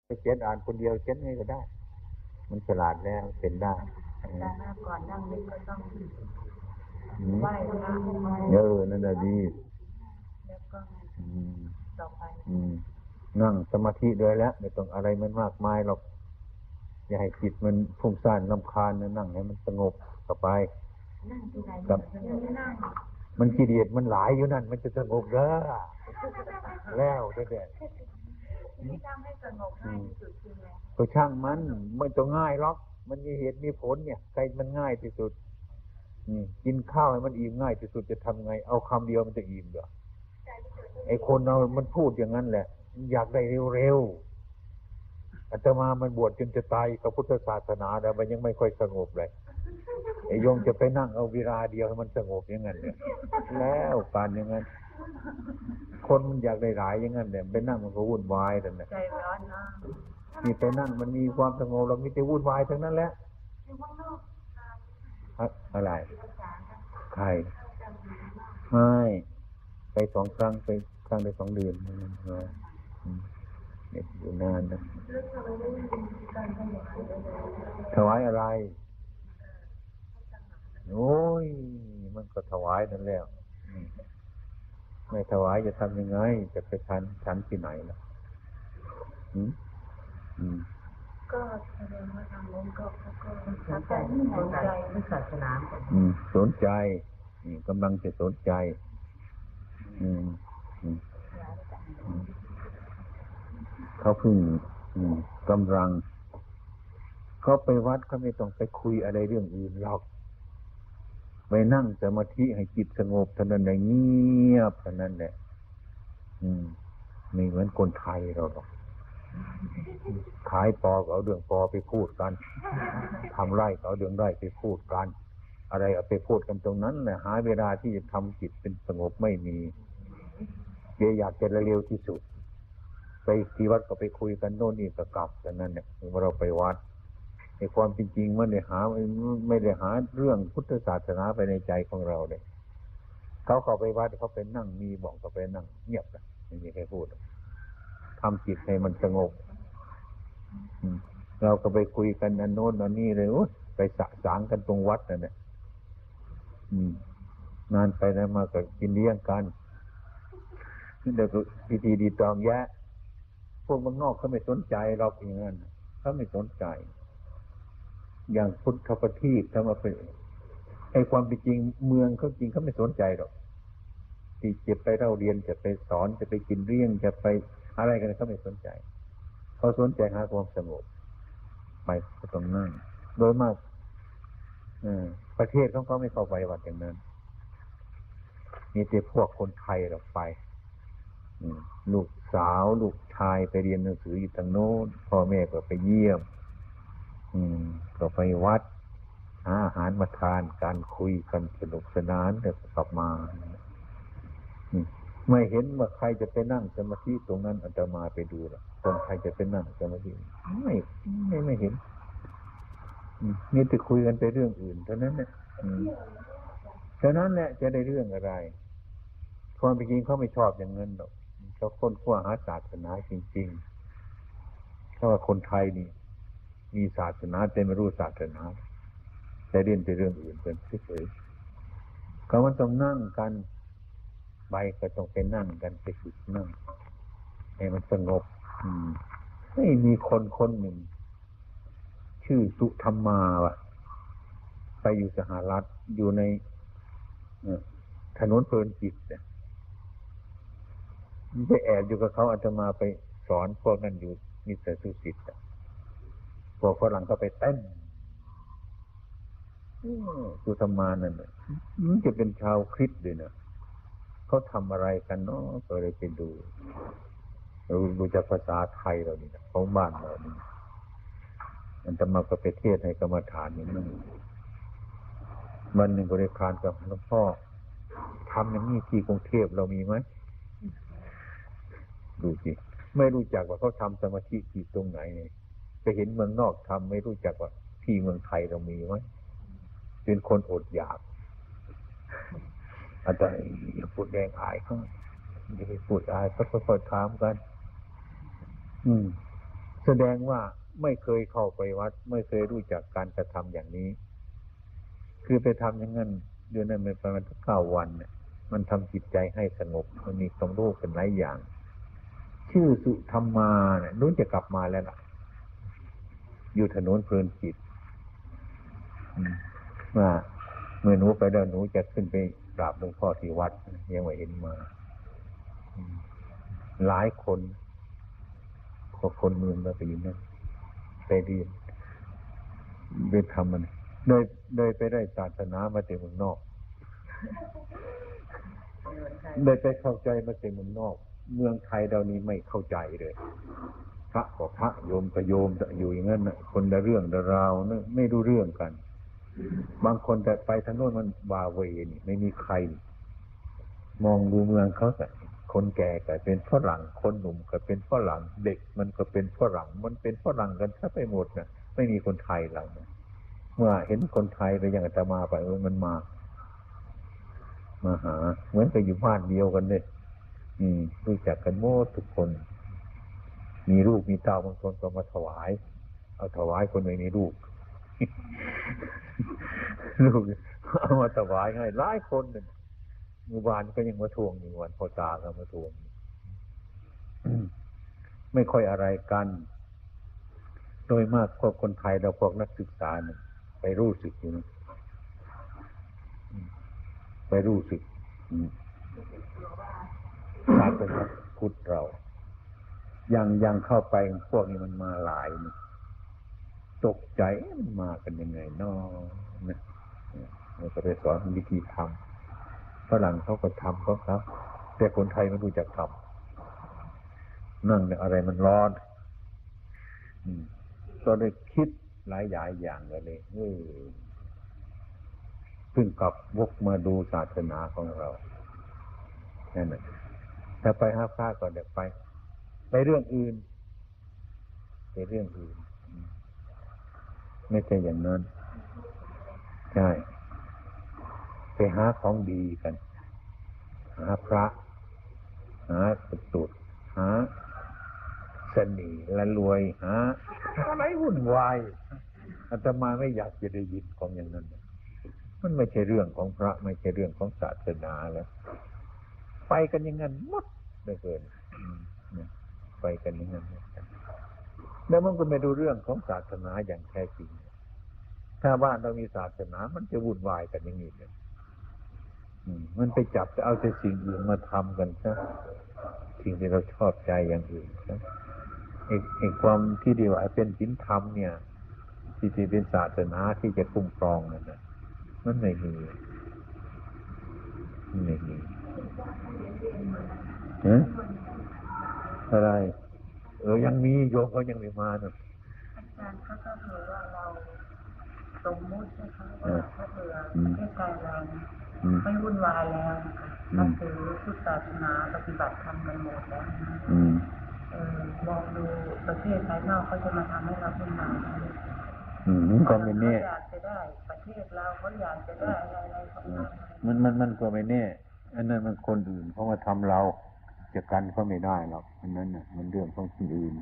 ไปเขียนอ่านคนเดียวเขียนไงก็ได้มันฉลาดแล้วเป็นได้อาจารย์ก่อนนั่งนี่ก็ต้องไหว้พระนั่นแหละดีแล้วก็ต่อไปนั่งสมาธิเลยแล้วไม่ต้องอะไรมันมากมายหรอกอย่าให้จิตมันฟุ้งซ่านรำคาญนะนั่งให้มันสงบต่อไปนั่งที่ไหนกับมันกิเลสมันหลายอยู่นั่นมันจะสงบแล้วเด็ดที่ทำให้สงบง่ายที่สุดคืออะไรก็ช่างมันไม่ต้องง่ายหรอกมันมีเหตุมีผลเนี่ยใครมันง่ายที่สุดกินข้าวให้มันอิ่มง่ายที่สุดจะทำไงเอาคำเดียวมันจะอิ่มเหรอไอ้คนเรามันพูดอย่างนั้นแหละอยากได้เร็วๆอาตมามันบวชจนจะตายกับพุทธศาสนาแต่มันยังไม่ค่อยสงบเลยไอ้โยมจะไปนั่งเอาเวลาเดียวให้มันสงบอย่างนั้นเนี่ยแล้วการอย่างนั้นคนมันอยากได้หลายอย่างนั้นเนี่ยไปนั่งมันก็วุ่นวายแต่เนี่ยใจร้อนนะนี่ไปนั่งมันมีความสงบเรามีแต่วุ่นวายทั้งนั้นแหละอะไรใครไม่ไป2 ครั้งไปครั้งได้2 เดือนเนี่ยอยู่นานนะถวายอะไรโอ้ยมันก็ถวายนั่นแล้วไม่ถวายจะทำยังไงจะไปฉันที่ไหนล่ะก็แสดงว่าทางโน้นก็สนใจศาสนาสนใจกำลังจะสนใจเขาเพิ่งกำลังเขาไปวัดเขาไม่ต้องไปคุยอะไรเรื่องอื่นหรอกไปนั่งสมาธิให้จิตสงบเท่านั้นแหละเงียบเท่านั้นแหละไม่เหมือนคนไทยเราหรอกขายปอก็เอาเรื่องปอไปพูดกันทำไร่ก็เอาเรื่องไร่ไปพูดกันอะไรเอาไปพูดกันตรงนั้นแหละหาเวลาที่จะทำจิตเป็นสงบไม่มีอยากจะเร็วที่สุดไปที่วัดก็ไปคุยกันโน่นนี่ก็กลับกันนั่นเนี่ยเมื่อเราไปวัดในความจริงมันไม่ได้หาเรื่องพุทธศาสนาไปในใจของเราเลยเขาเข้าไปวัดเขาไปนั่งมีบอกเขาไปนั่งเงียบเลยไม่มีใครพูดทำจิตให้มันสงบเราก็ไปคุยกันอันโน้นอันนี้เลยไปสางกันตรงวัดนั่นแหละนานไปนะมาก็กินเลี้ยงกันเดี๋ยวก็พิธีดีตองแยะพวกเมืองนอกเขาไม่สนใจเราอย่างนั้นเขาไม่สนใจอย่างพุทธประทีปทำมาเป็นไอ้ความเป็นจริงเมืองเขาจริงเขาไม่สนใจหรอกที่จะไปเราเรียนจะไปสอนจะไปกินเลี้ยงจะไปอะไรกันเขาไม่สนใจเขาสนใจหาความสงบไปตรงนั้นโดยมากประเทศเขาก็ไม่เข้าไปวัดอย่างนั้นมีแต่พวกคนไทยเราไปลูกสาวลูกชายไปเรียนหนังสืออยู่ทางโน้นพ่อแม่ก็ไปเยี่ยมก็ไปวัดหาอาหารมาทานการคุยกันสนุกสนานแล้วกลับมาไม่เห็นว่าใครจะไปนั่งสมาธิตรงนั้นอาตมาไปดูหรอกคนใครจะไปนั่งสมาธิไม่เห็นมีแต่คุยกันไปเรื่องอื่นเท่านั้นเนี่ยเท่านั้นแหละจะได้เรื่องอะไรความจริงเขาไม่ชอบอย่างนั้นหรอกเขาค้นคว้าหาศาสนาจริงๆเพราะว่าคนไทยนี่มีศาสนาแต่ไม่รู้ศาสนาแต่เรียนแต่เรื่องอื่นเป็นเฉยๆเขามันต้องนั่งกันไปก็ต้องไปนั่งกันไปฝึกนั่งให้มันสงบไม่มีคนหนึ่งชื่อสุธรรมาว่ะไปอยู่สหรัฐอยู่ในถนนเพลินจิตเนี่ยไปแอบอยู่กับเขาอาตมาไปสอนพวกนั้นอยู่มิสเตอร์สุสิตพวกฝรั่งก็ไปเต้นสุธรรมานั่นมันจะเป็นชาวคริสต์ด้วยนะเขาทำอะไรกันเนาะก็เลยไปดูรู้จักภาษาไทยเรานี่นะของบ้านเรานี่อาตมาก็ไปเทศน์ให้กรรมฐานอย่างนั้นวันหนึ่งก็ได้คลานกับหลวงพ่อทำอย่างนี้ที่กรุงเทพเรามีไหมดูสิไม่รู้จักว่าเขาทำสมาธิที่ตรงไหนไปเห็นเมืองนอกทำไม่รู้จักว่าที่เมืองไทยเรามีไหมเป็นคนอดอยากอาจารย์อย่าพูดแดงอายเขาอย่าไปพูดอายเขาค่อยๆถามกันแสดงว่าไม่เคยเข้าไปวัดไม่เคยรู้จักการกระทำอย่างนี้คือไปทำอย่างนั้นเดือนนั้นประมาณ9 วันเนี่ยมันทำจิตใจให้สงบมันมีความรู้เป็นหลายอย่างชื่อสุธรรมาเนี่ยนู้นจะกลับมาแล้วล่ะอยู่ถนนเพลินจิตเมื่อหนูไปแล้วหนูจะขึ้นไปกราบหลวงพ่อที่วัดยังไม่เห็นมาหลายคนคนเมืองเราไปอยู่นั่นไปเรียนไปทำมันโดยไปได้ศาสนามาจากเมืองนอกโดยไปเข้าใจมาจากเมืองนอกเมืองไทยเรานี้ไม่เข้าใจเลยพระก็พระโยมก็โยมอยู่อย่างนั้นนะคนละเรื่องละราวนะไม่รู้เรื่องกันบางคนแต่ไปทางโน้นมันวาเวนี่ไม่มีใครมองดูเมืองเขาแต่คนแก่ก็เป็นฝรั่งคนหนุ่มก็เป็นฝรั่งเด็กมันก็เป็นฝรั่งมันเป็นฝรั่งกันถ้าไปหมดนะไม่มีคนไทยเรานะเมื่อเห็นคนไทยไปอย่างอาตมาไปมันมาหาเหมือนกับอยู่บ้านเดียวกันเลยรู้จักกันหมดทุกคนมีลูกมีเต้าบางคนก็มาถวายเอาถวายคนไม่มีลูก ลูกเอามาถวายให้หลายคนเลยเมื่อวานก็ยังมาทวงอยู่วันพ่อตาก็มาทวง ไม่ค่อยอะไรกันโดยมากพวกคนไทยเราพวกนักศึกษาเนี่ยไปรู้สึกอยู่นะไปรู้สึกศาสนาพุทธเรายังเข้าไปพวกนี้มันมาหลายนี่ตกใจมันมากันยังไงน้อนะเราก็ไปสอนวิธีทำฝรั่งเขาก็ทำเขาครับแต่คนไทยไม่รู้จักทำนั่งเนี่ยอะไรมันร้อนก็ได้คิดหลายอย่างเลยเพิ่งกลับวกมาดูศาสนาของเรานั่นแหละถ้าไปหาพระก็เดี๋ยวไปเรื่องอื่นไม่ใช่อย่างนั้นใช่ไปหาของดีกันหาพระหาสุดหาเสน่ห์และรวยหาอะไรวุ่นวายอาตมาไม่อยากจะได้ยินของอย่างนั้นมันไม่ใช่เรื่องของพระไม่ใช่เรื่องของศาสนาแล้วไปกันอย่างนั้นหมดเลยเกินไปกันอย่างนั้นแล้วมันก็ไม่ดูเรื่องของศาสนาอย่างแท้จริงถ้าบ้านเรามีศาสนามันจะวุ่นวายกันอย่างนี้เลยมันไปจับจะเอาแต่สิ่งอื่นมาทำกันซะสิ่งที่เราชอบใจอย่างอื่นซะไอ้ความที่ดีว่าเป็นศีลธรรมเนี่ยที่เป็นศาสนาที่จะคุ้มครองนั่นนะมันไม่มีอะไรยังมีโยมเขายังไม่มาเนอะอาจารย์เขาก็คือว่าเราสมมุตินะคะว่าถ้าเผื่อประเทศไทยเราไม่วุ่นวายแล้วนะคะนับถือพุทธศาสนาปฏิบัติธรรมกันหมดแล้วมองดูประเทศภายนอกเขาจะมาทำให้เราวุ่นวายก็ไม่แน่อยากจะได้ประเทศเราเขาอยากจะได้อะไรมันก็ไม่แน่อันนั้นมันคนอื่นเขามาทำเราจะกันเขาไม่ได้หรอกอันนั้นน่ะมันเรื่องของคนอื่น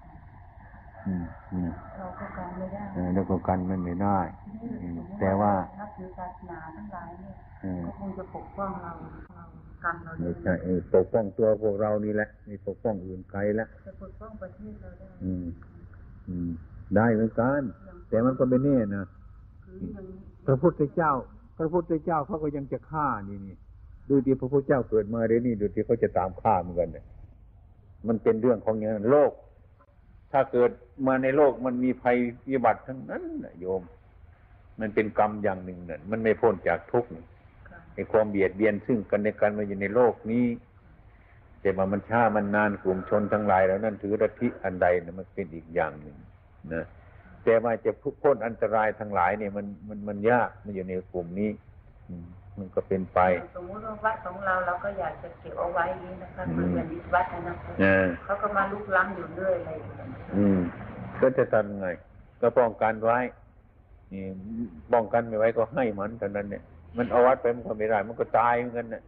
เราก็กันไม่ได้แล้วก็กันมันไม่ได้แต่ว่านับถือศาสนาทั้งหลายเนี่ยก็คงจะปกป้องเรากันเราไม่ใช่ปกป้องตัวพวกเรานี่แหละไม่ปกป้องอื่นไกลแล้วจะปกป้องประเทศเราได้ได้เหมือนกันแต่มันก็ไม่แน่นะพระพุทธเจ้าเขาก็ยังจะฆ่านี่ดูที่พระพุทธเจ้าเกิดมาเดี๋ยวนี้ดูที่เขาจะตามฆ่าเหมือนกันเนี่ยมันเป็นเรื่องของอย่างนั้นโลกถ้าเกิดมาในโลกมันมีภัยวิบัติทั้งนั้นนะโยมมันเป็นกรรมอย่างหนึ่งนั่นมันไม่พ้นจากทุกข์ในความเบียดเบียนซึ่งกันและกันมาอยู่ในโลกนี้แต่ว่ามันช้ามันนานกลุ่มชนทั้งหลายแล้วนั่นถือลัทธิอันใดนะมันเป็นอีกอย่างหนึ่งนะแต่ว่าจะพ้นอันตรายทั้งหลายเนี่ยมันยากมันอยู่ในกลุ่มนี้มันก็เป็นไปสมมติว่าวัดของเราก็อยากจะเก็บเอาไว้นี้นะคะเหมือนอย่างนี้วัดนะเขาก็มาลุกล้ำอยู่เรื่อยอะไรอย่างเงี้ยก็จะทำไงก็ป้องกันไว้นี่ป้องกันไม่ไว้ก็ให้มันเท่านั้นเนี่ยมันเอาวัดไปมันก็ไม่ได้มันก็ตายเหมือนกันเนี่ย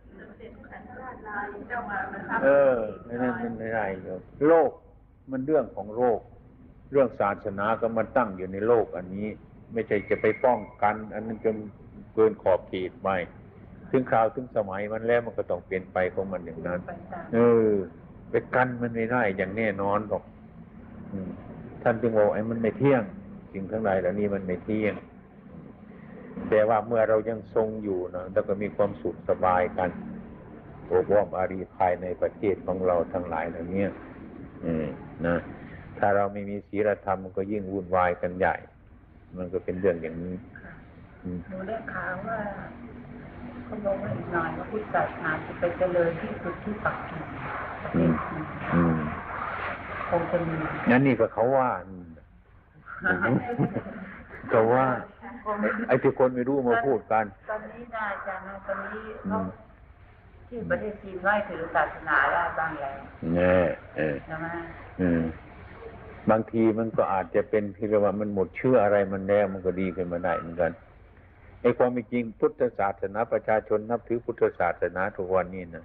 นั่นมันไม่ได้โลกมันเรื่องของโลกเรื่องศาสนาก็มาตั้งอยู่ในโลกอันนี้ไม่ใช่จะไปป้องกันอันนั้นจนเกินขอบเขตไปถึงคราวถึงสมัยมันแล้วมันก็ต้องเปลี่ยนไปของมันอย่างนั้นไปกันมันไม่ได้อย่างแน่นอนหรอกท่านจึงบอกไอ้มันไม่เที่ยงสิ่งทั้งหลายเหล่านี้มันไม่เที่ยงแต่ว่าเมื่อเรายังทรงอยู่นะแล้วก็มีความสุขสบายกันโอบอ้อมอารีภายในประเทศของเราทั้งหลายเหล่านี้นะถ้าเราไม่มีศีลธรรมมันก็ยิ่งวุ่นวายกันใหญ่มันก็เป็นเรื่องอย่างนี้หนูได้ข่าวว่าเขาบอกว่าอีกหน่อยว่าพุทธศาสนาจะไปเจริญที่สุดที่ปักกิ่งประเทศจีนคงจะมีนั่นนี่ก็เขาว่าเขาว่าไอ้ที่คนไม่รู้มาพูดกันตอนนี้ได้จ้ะนะตอนนี้เขาที่ประเทศจีนไหว้ถือศาสนาได้บ้างแล้วใช่ไหมบางทีมันก็อาจจะเป็นที่เรียกว่ามันหมดเชื่ออะไรมันแล้วมันก็ดีขึ้นมาได้เหมือนกันไอ้ความเป็นจริงพุทธศาสนาประชาชนนับถือพุทธศาสนาทุกวันนี้นะ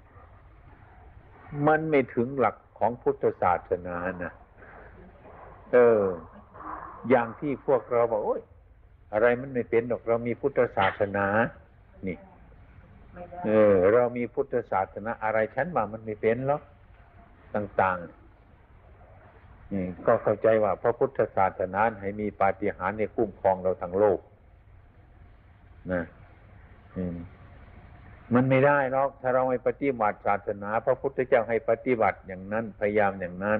มันไม่ถึงหลักของพุทธศาสนานะอย่างที่พวกเราบอกโอ๊ยอะไรมันไม่เป็นหรอกเรามีพุทธศาสนานี่เรามีพุทธศาสนาอะไรฉันว่ามันไม่เป็นหรอกต่างๆนี่ก็เข้าใจว่าพระพุทธศาสนาให้มีปาฏิหาริย์ในคุ้มครองเราทั้งโลกนะมันไม่ได้หรอกถ้าเราไม่ปฏิบัติศาสนาพระพุทธเจ้าให้ปฏิบัติอย่างนั้นพยายามอย่างนั้น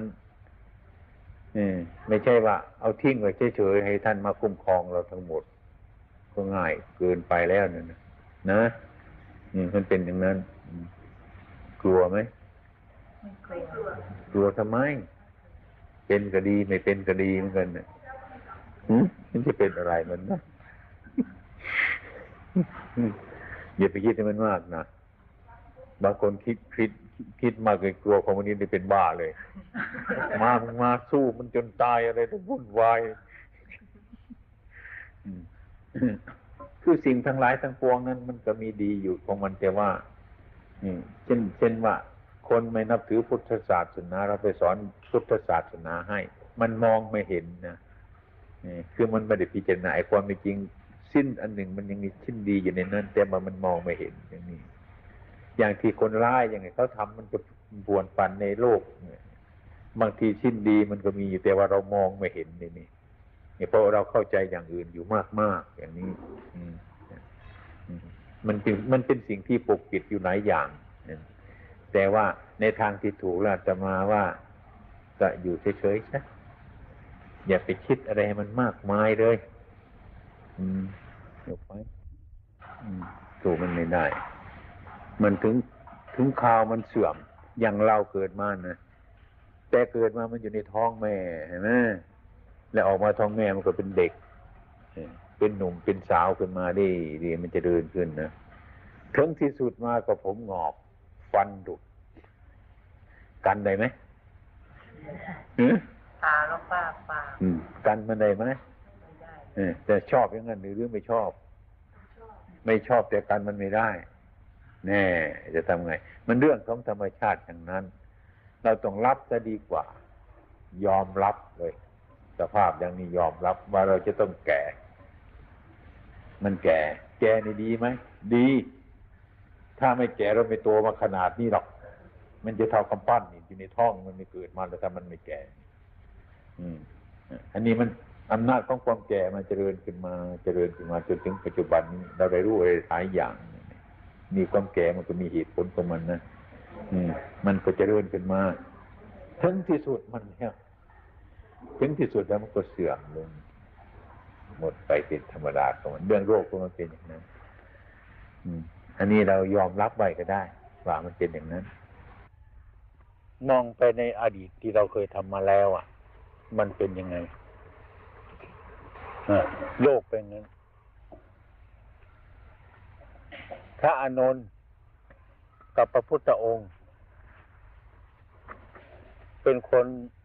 ไม่ใช่ว่าเอาทิ้งไว้เฉยๆให้ท่านมาคุ้มครองเราทั้งหมดก็ง่ายเกินไปแล้วนะมันเป็นอย่างนั้นกลัวไหมกลัวทำไมเป็นก็ดีไม่เป็นก็ดีเหมือนกันมันจะเป็นอะไรมันนะอย่าไปคิดให้มันมากนะบางคนคิดมากเลยกลัวของมันนี้ได้เป็นบ้าเลยมาสู้มันจนตายอะไรต้องวุ่นวายคือสิ่งทั้งหลายทั้งปวงนั้นมันก็มีดีอยู่ของมันแต่ว่าเช่นว่าคนไม่นับถือพุทธศาสนาเราไปสอนพุทธศาสนาให้มันมองไม่เห็นนะคือมันไม่ได้พิจารณาไอ้ความเป็นจริงสิ้นอันหนึ่งมันยังมีชิ้นดีอยู่ในนั้นแต่มันมองไม่เห็นอย่างนี้อย่างที่คนร้ายอย่างไงเขาทำมันจะบวนปันในโลกบางทีชิ้นดีมันก็มีอยู่แต่ว่าเรามองไม่เห็นนี่เพราะเราเข้าใจอย่างอื่นอยู่มากๆอย่างนี้มันเป็นสิ่งที่ปกปิดอยู่หลายอย่างแต่ว่าในทางที่ถูกแล้วจะมาว่าจะอยู่เฉยๆนะอย่าไปคิดอะไรให้มันมากมายเลยยกไปถูกมันไม่ได้มันถึงข่าวมันเสื่อมอย่างเราเกิดมานะแต่เกิดมามันอยู่ในท้องแม่เห็นไหมแล้วออกมาท้องแม่มันก็เป็นเด็กเป็นหนุ่มเป็นสาวขึ้นมาดีมันจะเดินขึ้นนะถึงที่สุดมาก็ผมงอกฟันดุกันได้ไหมตาแล้วปากกันมันได้ไหมแต่ชอบอย่างนั้นหรือไม่ชอบไม่ชอบแต่กันมันไม่ได้แน่จะทำไงมันเรื่องของธรรมชาติอย่างนั้นเราต้องรับจะดีกว่ายอมรับเลยสภาพอย่างนี้ยอมรับว่าเราจะต้องแก่มันแก่นี่ดีไหมดีถ้าไม่แก่เราไม่โตมาขนาดนี้หรอกมันจะเท่ากำปั้นอยู่ในท้องมันไม่เกิดมาแล้วถ้ามันไม่แก่อันนี้มันอำนาจของความแก่มันเจริญขึ้นมาจนถึงปัจจุบันนี้เราได้รู้อะไรหลายอย่างมีความแก่มันก็มีเหตุผลของมันนะมันก็เจริญขึ้นมาถึงที่สุดมันเนี่ยถึงที่สุดแล้วมันก็เสื่อมลงหมดไปเป็นธรรมดาของมันเรื่องโรคก็มันเป็นอย่างนั้นอันนี้เรายอมรับไว้ก็ได้ว่ามันเป็นอย่างนั้นมองไปในอดีตที่เราเคยทำมาแล้วมันเป็นยังไงโลกเป็นนั้นพระอานนท์กับพระพุทธองค์เป็นคน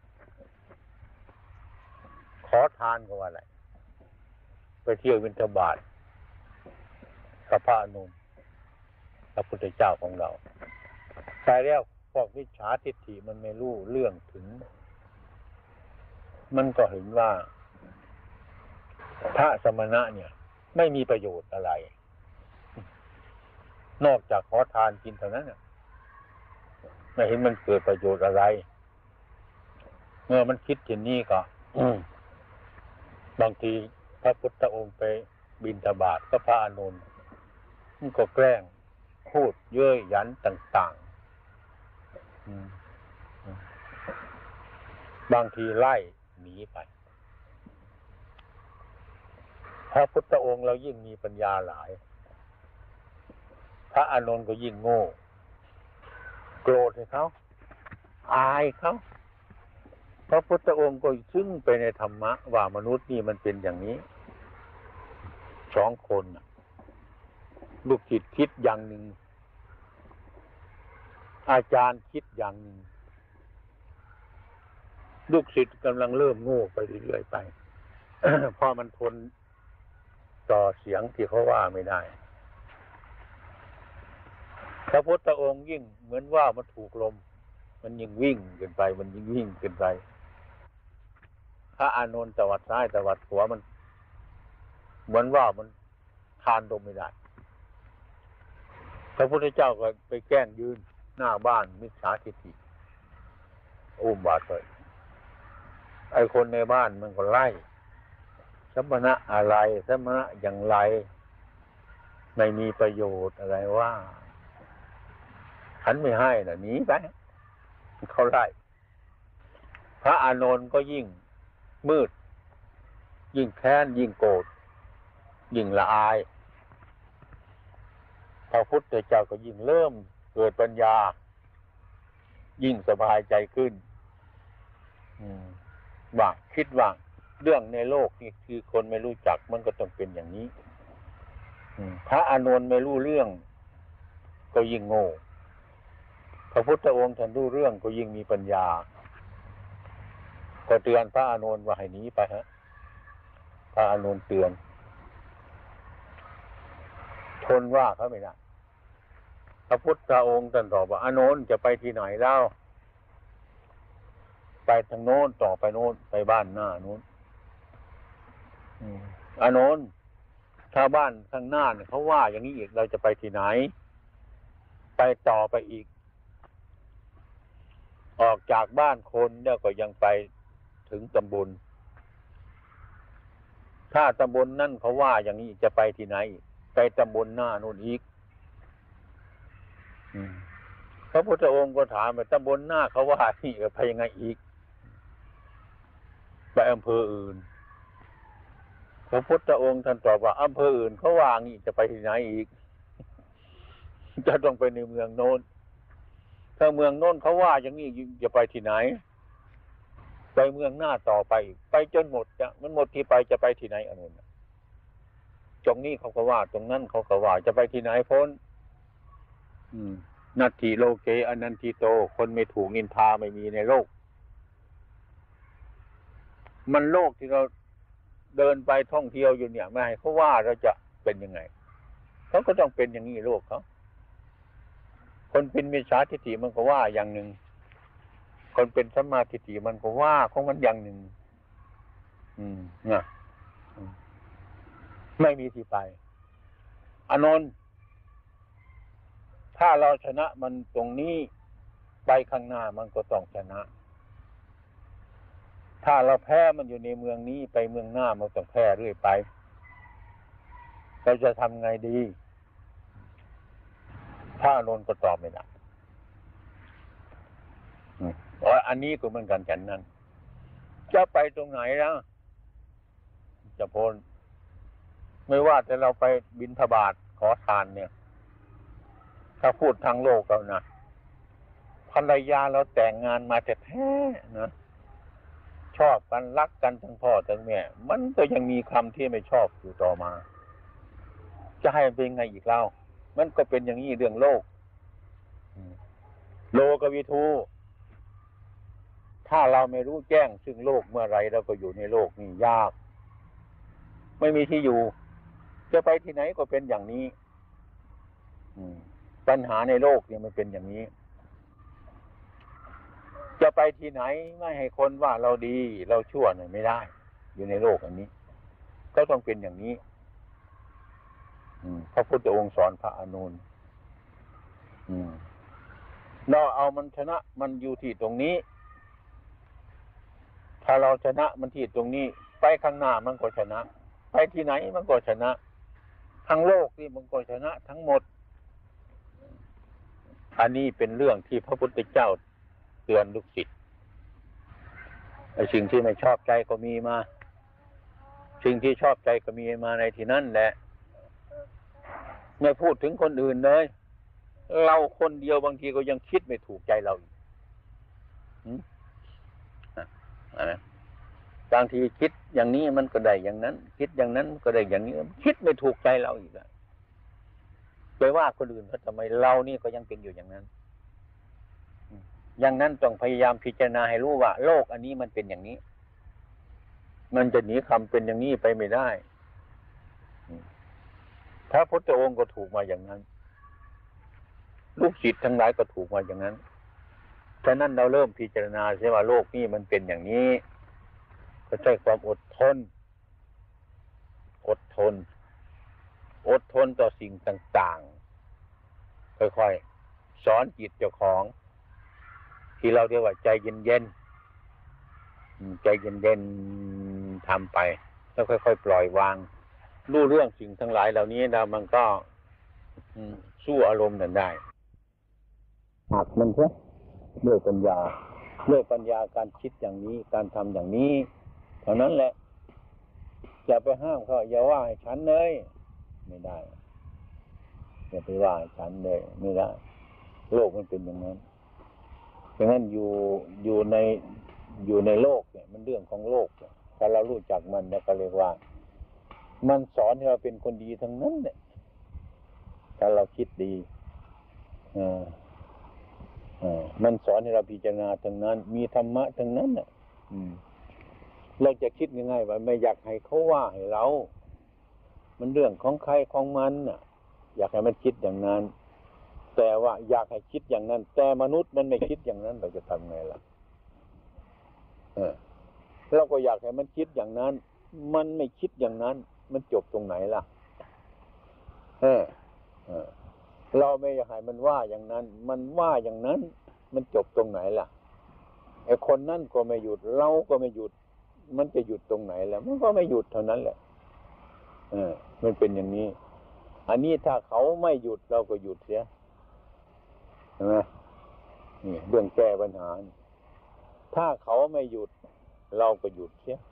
ขอทานกันว่าอะไรไปเที่ยวบิณฑบาตกับพระอานนท์พระพุทธเจ้าของเราตายแล้วพวกวิชชาทิฏฐิมันไม่รู้เรื่องถึงมันก็เห็นว่าพระสมณะเนี่ยไม่มีประโยชน์อะไรนอกจากขอทานกินเท่านั้นไม่เห็นมันเกิดประโยชน์อะไรเมื่อมันคิดอย่างนี้ก็บางทีพระพุทธองค์ไปบิณฑบาตก็พระอานนท์มันก็แกล้งพูดเย้ยหยันต่างๆบางทีไล่หนีไปพระพุทธองค์เรายิ่งมีปัญญาหลายพระอานนท์ก็ยิ่งโง่โกรธให้เขาอายเขาพระพุทธองค์ก็ซึ้งไปในธรรมะว่ามนุษย์นี่มันเป็นอย่างนี้สองคนลูกศิษย์คิดอย่างหนึ่งอาจารย์คิดอย่างหนึ่งลูกศิษย์กำลังเริ่มโง่ไปเรื่อยๆไป พอมันทนต่อเสียงที่เขาว่าไม่ได้พระพุทธองค์ยิ่งเหมือนว่ามันถูกลมมันยิ่งวิ่งขึ้นไปมันยิ่งวิ่งขึ้นไปพระอานนท์ตวัดซ้ายตวัดขวามันเหมือนว่ามันทานลมไม่ได้พระพุทธเจ้าก็ไปแกล้งยืนหน้าบ้านมิจฉาทิฏฐิอุ้มบาตรเลยไอ้คนในบ้านมันก็ไล่สมณะอะไรสมณะอย่างไรไม่มีประโยชน์อะไรว่าฉันไม่ให้น่ะหนีไปเขาไล่พระอานนท์ก็ยิ่งมืดยิ่งแค้นยิ่งโกรธยิ่งละอายพระพุทธเจ้าก็ยิ่งเริ่มเกิดปัญญายิ่งสบายใจขึ้นว่าคิดว่าเรื่องในโลกนี่คือคนไม่รู้จักมันก็ต้องเป็นอย่างนี้พระอานนท์ไม่รู้เรื่องก็ยิ่งโง่พระพุทธองค์ท่านรู้เรื่องก็ยิ่งมีปัญญาก็เตือนพระอานนท์ว่าให้หนีไปฮะพระอานนท์เตือนทนว่าเขาไม่ได้พระพุทธองค์ท่านตอบว่าอานนท์จะไปที่ไหนเล่าไปทางโน้นต่อไปโน้นไปบ้านหน้าโน้นอานนท์ถ้าบ้านข้างหน้าเนี่ยเขาว่าอย่างนี้อีกเราจะไปที่ไหนไปต่อไปอีกออกจากบ้านคนเนี่ยก็ยังไปถึงตำบลถ้าตำบลนั่นเขาว่าอย่างนี้จะไปที่ไหนไปตำบลหน้าโน้นอีกพระพุทธองค์ก็ถามว่าตำบลหน้าเขาว่าที่ไปยังไงอีกไปอำเภออื่นพระพุทธองค์ท่านตอบว่าอำเภออื่นเขาว่างี้จะไปที่ไหนอีกจะต้องไปในเมืองโน้นถ้าเมืองโน้นเขาว่าอย่างนี้จะไปที่ไหนไปเมืองหน้าต่อไปไปจนหมดจะมันหมดที่ไปจะไปที่ไหนอนุนตรงนี้เขาก็ว่าตรงนั้นเขาก็ว่าจะไปที่ไหนพ้นนัตถิโลเกอนันติโตคนไม่ถูกนินทาไม่มีในโลกมันโลกที่เราเดินไปท่องเที่ยวอยู่เนี่ยไม่ให้เขาว่าเราจะเป็นยังไงเขาก็ต้องเป็นอย่างนี้โลกเขาคนเป็นมิจฉาทิฏฐิมันก็ว่าอย่างหนึ่งคนเป็นสัมมาทิฏฐิมันก็ว่าของมันอย่างหนึ่งไม่มีที่ไปอานนท์ถ้าเราชนะมันตรงนี้ไปข้างหน้ามันก็ต้องชนะถ้าเราแพ้มันอยู่ในเมืองนี้ไปเมืองหน้ามันต้องแพ้เรื่อยไปเราจะทำไงดีพระอานนท์ก็ตอบไม่ได้อันนี้ก็เหมือนกันฉันนั้นจะไปตรงไหนแล้วจะพ้นไม่ว่าแต่เราไปบิณฑบาตขอทานเนี่ยถ้าพูดทางโลกแล้วนะภรรยาเราแต่งงานมาแต่แท้นะชอบกันรักกันทั้งพ่อทั้งแม่มันก็ยังมีคำที่ไม่ชอบอยู่ต่อมาจะให้เป็นไงอีกเล่ามันก็เป็นอย่างนี้เรื่องโลกโลกวิทูถ้าเราไม่รู้แจ้งซึ่งโลกเมื่อไรเราก็อยู่ในโลกนี่ยากไม่มีที่อยู่จะไปที่ไหนก็เป็นอย่างนี้ปัญหาในโลกเนี่ยมันเป็นอย่างนี้จะไปที่ไหนไม่ให้คนว่าเราดีเราชั่วเนี่ยไม่ได้อยู่ในโลกอันนี้ก็ต้องเป็นอย่างนี้พระพุทธองค์สอนพระอานนท์เราเอามันชนะมันอยู่ที่ตรงนี้ถ้าเราชนะมันที่ตรงนี้ไปข้างหน้ามันก็ชนะไปที่ไหนมันก็ชนะทั้งโลกนี่มันก็ชนะทั้งหมดอันนี้เป็นเรื่องที่พระพุทธเจ้าเตือนลูกศิษย์ไอ้สิ่งที่ไม่ชอบใจก็มีมาสิ่งที่ชอบใจก็มีมาในที่นั่นแหละไม่พูดถึงคนอื่นเลยเราคนเดียวบางทีก็ยังคิดไม่ถูกใจเราอีกบางทีคิดอย่างนี้มันก็ได้อย่างนั้นคิดอย่างนั้นก็ได้อย่างนี้คิดไม่ถูกใจเราอีกแล้วไปว่าคนอื่นเขาทำไมเรานี่ก็ยังเป็นอยู่อย่างนั้นอย่างนั้นต้องพยายามพิจารณาให้รู้ว่าโลกอันนี้มันเป็นอย่างนี้มันจะหนีคำเป็นอย่างนี้ไปไม่ได้พระพุทธองค์ก็ถูกมาอย่างนั้นลูกศิษย์ทั้งหลายก็ถูกมาอย่างนั้นฉะนั้นเราเริ่มพิจารณาใช่ว่าโลกนี้มันเป็นอย่างนี้ก็ใช้ความอดทนต่อสิ่งต่างๆค่อยๆสอนจิตเจ้าของที่เราเรียกว่าใจเย็นๆใจเย็นๆทำไปแล้วค่อยๆปล่อยวางรู้เรื่องสิ่งทั้งหลายเหล่านี้แล้วมันก็สู้อารมณ์นั้นได้หักมันเถอะด้วยปัญญาการคิดอย่างนี้การทำอย่างนี้เท่านั้นแหละอย่าไปห้ามเขาอย่าว่าให้ฉันเลยไม่ได้อย่าไปว่าให้ฉันเลยไม่ได้โลกมันเป็นอย่างนั้นฉะนั้นอยู่ในโลกเนี่ยมันเรื่องของโลกถ้าเรารู้จักมันแล้วก็เรียกว่ามันสอนให้เราเป็นคนดีทั้งนั้นเนี่ยถ้าเราคิดดีมันสอนให้เราพิจารณาทั้งนั้นมีธรรมะทั้งนั้นน่ะเราจะคิดง่ายๆว่าไม่อยากให้เขาว่าให้เรามันเรื่องของใครของมันน่ะอยากให้มันคิดอย่างนั้นแต่ว่าอยากให้คิดอย่างนั้นแต่มนุษย์มันไม่คิดอย่างนั้นเราจะทำไงล่ะเราก็อยากให้มันคิดอย่างนั้นมันไม่คิดอย่างนั้นมันจบตรงไหนล่ะเราไม่อยากให้มันว่าอย่างนั้นมันว่าอย่างนั้นมันจบตรงไหนล่ะไอ้คนนั่นก็ไม่หยุดเราก็ไม่หยุดมันจะหยุดตรงไหนล่ะมันก็ไม่หยุดเท่านั้นแหละมันเป็นอย่างนี้อันนี้ถ้าเขาไม่หยุดเราก็หยุดเสียใช่ไหมนี่เรื่องแก้ปัญหาถ้าเขาไม่หยุดเราก็หยุดเสีย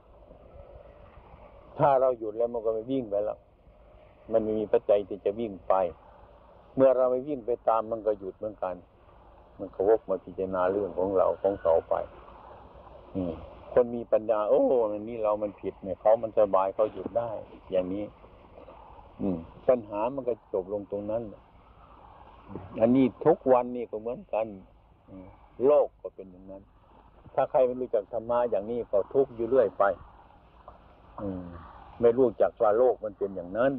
ถ้าเราหยุดแล้วมันก็ไม่วิ่งไปแล้วมันมีปัจจัยที่จะวิ่งไปเมื่อเราไม่วิ่งไปตามมันก็หยุดเหมือนกันมันก็วกมาพิจารณาเรื่องของเราของเขาไปคนมีปัญญาโอ้อันนี้เรามันผิดเนี่ยเขามันสบายเขาหยุดได้อย่างนี้ปัญหามันก็จบลงตรงนั้นอันนี้ทุกวันนี่ก็เหมือนกันโลกก็เป็นอย่างนั้นถ้าใครไม่รู้จักธรรมะอย่างนี้ก็ทุกข์อยู่เรื่อยไปไม่รู้จักว่าโลกมันเป็นอย่างนั้น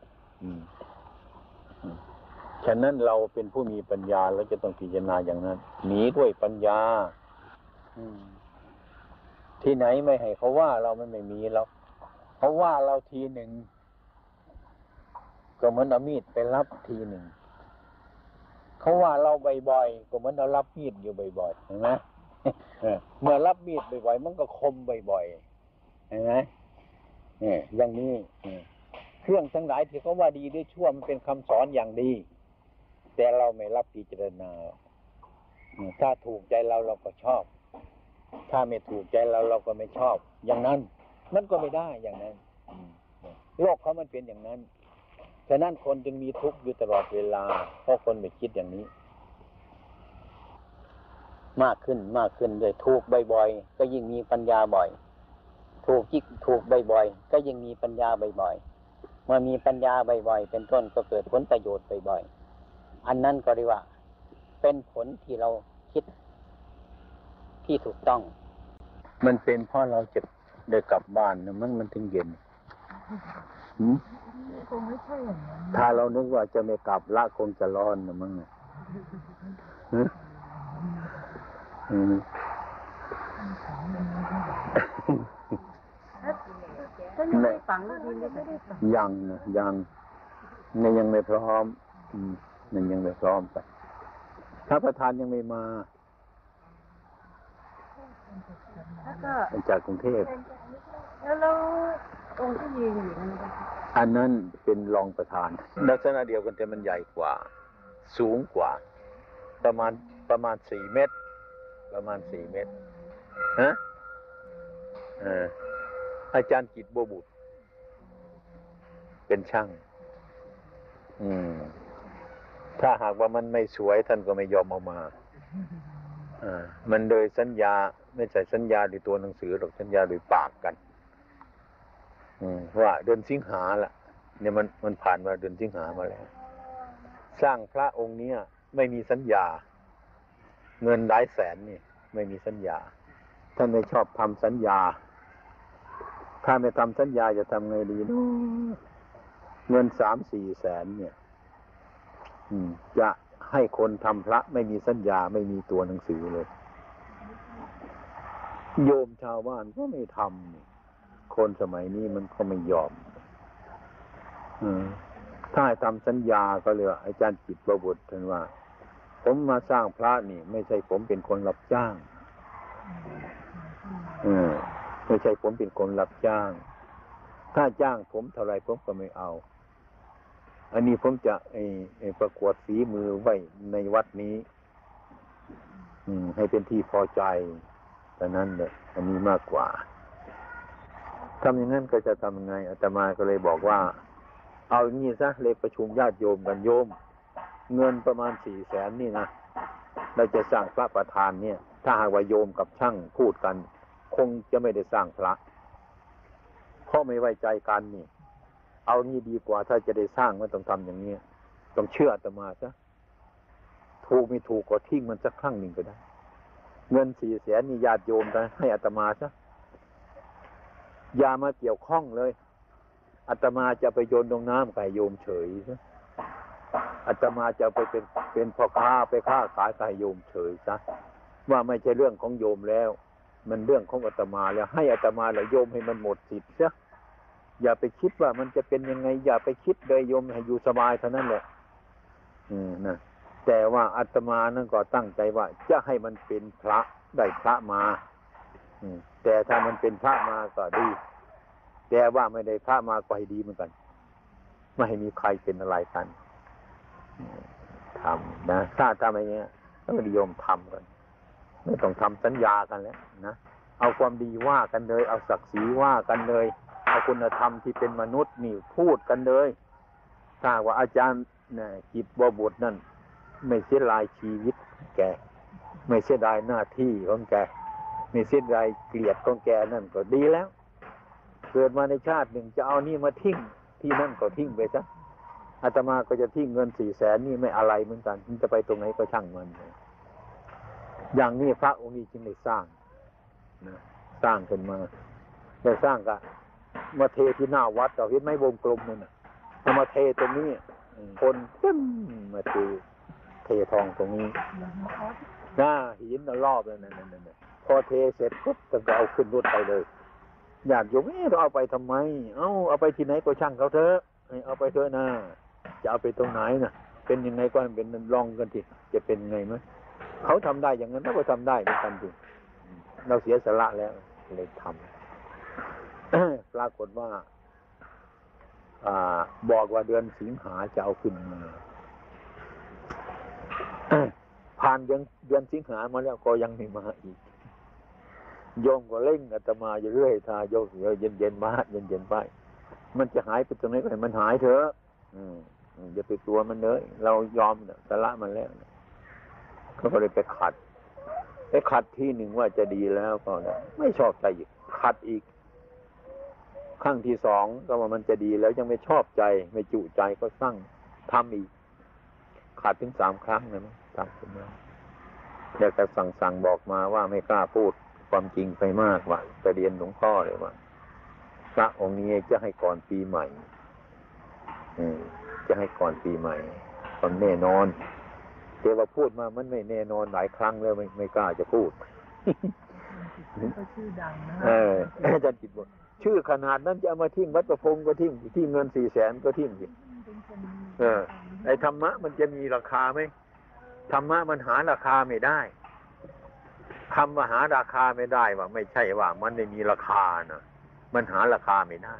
ฉะนั้นเราเป็นผู้มีปัญญาเราจะต้องพิจารณาอย่างนั้นหนีด้วยปัญญาที่ไหนไม่ให้เขาว่าเรามันไม่มีแล้วเขาว่าเราทีหนึ่งก็เหมือนเอามีดไปรับทีหนึ่งเขาว่าเราบ่อยๆก็เหมือนเรารับมีดอยู่บ่อยๆเห็นไหมเมื่อรับมีดบ่อยๆมันก็คมบ่อยๆเห็นไหมอย่างนี้เครื่องทั้งหลายที่เขาว่าดีหรือชั่วมันเป็นคำสอนอย่างดีแต่เราไม่รับพิจารณาถ้าถูกใจเราก็ชอบถ้าไม่ถูกใจเราก็ไม่ชอบอย่างนั้นมันก็ไม่ได้อย่างนั้นโลกเขามันเป็นอย่างนั้นฉะนั้นคนจึงมีทุกข์อยู่ตลอดเวลาเพราะคนไม่คิดอย่างนี้มากขึ้นเลยถูกบ่อยๆก็ยิ่งมีปัญญาบ่อยถูกบ่อยๆก็ยิ่งมีปัญญาบ่อยๆเมื่อมีปัญญาบ่อยๆเป็นต้นก็เกิดผลประโยชน์บ่อยๆอันนั้นก็เรียกว่าเป็นผลที่เราคิดที่ถูกต้องมันเป็นเพราะเราจะได้กลับบ้านนะมันถึงเย็นคงไม่ใช่อย่างนั้นถ้าเรานึกว่าจะไม่กลับละคงจะร้อนนะมั้งท่านยังไม่ได้ฝังหรือดินไม่ได้ฝังยังยังไม่พร้อมยังไม่พร้อมไปถ้าประธานยังไม่มาแล้วก็จากกรุงเทพแล้วองค์ที่ยืนอยู่นั่นก็อันนั้นเป็นรองประธานลักษณะเดียวกันแต่มันใหญ่กว่าสูงกว่าประมาณ4 เมตรประมาณ4 เมตรฮะอาจารย์กิตบัวบุตรเป็นช่างถ้าหากว่ามันไม่สวยท่านก็ไม่ยอมเอามามันโดยสัญญาไม่ใช่สัญญาด้วยตัวหนังสือหรอกสัญญาโดยปากกันว่าเดือนสิงหาล่ะเนี่ยมันผ่านมาเดือนสิงหามาแล้วสร้างพระองค์นี้ไม่มีสัญญาเงินหลายแสนนี่ไม่มีสัญญาท่านไม่ชอบทำสัญญาถ้าไม่ทำสัญญาจะทำไงดีเงิน3-4 แสนเนี่ยจะให้คนทำพระไม่มีสัญญาไม่มีตัวหนังสือเลยโยมชาวบ้านก็ไม่ทำคนสมัยนี้มันก็ไม่ยอมถ้าให้ทำสัญญาก็เลยอาจารย์จิตประบุตรท่านว่าผมมาสร้างพระนี่ไม่ใช่ผมเป็นคนรับจ้างไม่ใช่ผมเป็นคนรับจ้างถ้าจ้างผมเท่าไรผมก็ไม่เอาอันนี้ผมจะประกวดฝีมือไว้ในวัดนี้ให้เป็นที่พอใจแต่นั้นเนี่ยอันนี้มากกว่าทำอย่างนั้นก็จะทำยังไงอาตมาก็เลยบอกว่าเอาอย่างนี้ซะเลยประชุมญาติโยมกันโยมเงินประมาณ4 แสนนี่นะเราจะสร้างพระประธานเนี่ยถ้าหากว่าโยมกับช่างพูดกันคงจะไม่ได้สร้างพระเพราะไม่ไว้ใจกันนี่เอางี้ดีกว่าถ้าจะได้สร้างมันต้องทำอย่างนี้ต้องเชื่ออาตมาซะถูกไม่ถูกก็ทิ้งมันสักครั้งหนึ่งก็ได้เงิน4 แสนนี่ญาติโยมให้อาตมาซะอย่ามาเกี่ยวข้องเลยอาตมาจะไปโยนลงน้ำไก่โยมเฉยซะอาตมาจะไปเป็นพ่อค้าไปค้าขายไก่โยมเฉยซะว่าไม่ใช่เรื่องของโยมแล้วมันเรื่องของอาตมาแล้วให้อาตมาแล้วโยมให้มันหมดสิทธิ์ซะอย่าไปคิดว่ามันจะเป็นยังไงอย่าไปคิดเลยโยมให้อยู่สบายเท่านั้นแหละนะแต่ว่าอาตมานั่นก็ตั้งใจว่าจะให้มันเป็นพระได้พระมาแต่ถ้ามันเป็นพระมาก็ดีแต่ว่าไม่ได้พระมาก็ให้ดีเหมือนกันไม่ให้มีใครเป็นอะไรกันทำนะถ้าทำอะไรเงี้ยต้องนิยมทำกันไม่ต้องทำสัญญากันแล้วนะเอาความดีว่ากันเลยเอาศักดิ์ศรีว่ากันเลยเอาคุณธรรมที่เป็นมนุษย์นี่พูดกันเลยถ้าว่าอาจารย์จิตบัวบุตรนั่นไม่เสียดายชีวิตแกไม่เสียดายหน้าที่ของแกไม่เสียดายเกลียดของแกนั่นก็ดีแล้วเกิดมาในชาติหนึ่งจะเอานี่มาทิ้งที่นั่นก็ทิ้งไปซะอาตมาก็จะทิ้งเงิน4 แสนนี่ไม่อะไรเหมือนกันมันจะไปตรงไหนก็ช่างมันอย่างนี้พระองค์นี้จึงได้สร้างนะสร้างขึ้นมาได้สร้างก็มาเทที่หน้าวัดเราเห็นไหมวงกลมนั่นน่ะมาเทตรงนี้คนตึ้มมาเททองตรงนี้หน้าหินรอบนั่นพอเทเสร็จปุ๊บก็เอาขึ้นรถไปเลยอยากโยมเราเอาไปทำไมเอาไปที่ไหนก็ช่างเขาเถอะเอาไปเถอะนะจะเอาไปตรงไหนนะเป็นยังไงก็เป็นลองกันทีจะเป็นไงไหมเขาทำได้อย่างนั้นเราก็ทำได้เหมือนกันจริงเราเสียสละแล้วเลยทำ ปรากฏว่าบอกว่าเดือนสิงหาจะเอาขึ้นมาผ่านเดือนสิงหามาแล้วก็ยังไม่มาอีกโยมก็เร่งอาตมาอยู่เรื่อยถ้าโยมเย็นๆมาเย็นๆไปมันจะหายไปตรงไหนก็ให้มันหายเถอะอย่าไปกลัวมันเลยเรายอมสละมันแล้วเขาก็เลยไปขัดที่หนึ่งว่าจะดีแล้วก็ไม่ชอบใจอีกขัดอีกครั้งที่ 2ก็ว่ามันจะดีแล้วยังไม่ชอบใจไม่จุใจก็สั่งทำอีกขัดถึง3 ครั้งนะมั้งทำขึ้นมาแล้วก็สั่งบอกมาว่าไม่กล้าพูดความจริงไปมากว่าไปเรียนหลวงพ่อเลยว่าพระองค์นี้จะให้ก่อนปีใหม่จะให้ก่อนปีใหม่ความแน่นอนแต่ว่าพูดมามันไม่แน่นอนหลายครั้งแล้วไม่กล้าจะพูดก็ชื่อดังนะอาจารย์จิตบอกชื่อขนาดนั้นจะเอามาทิ้งวัดประพงก็ทิ้งที่เงิน400,000ก็ทิ้งสิไอ้ธรรมะมันจะมีราคาไหมธรรมะมันหาราคาไม่ได้คำว่าหาราคาไม่ได้ว่าไม่ใช่ว่ามันไม่มีราคานะมันหาราคาไม่ได้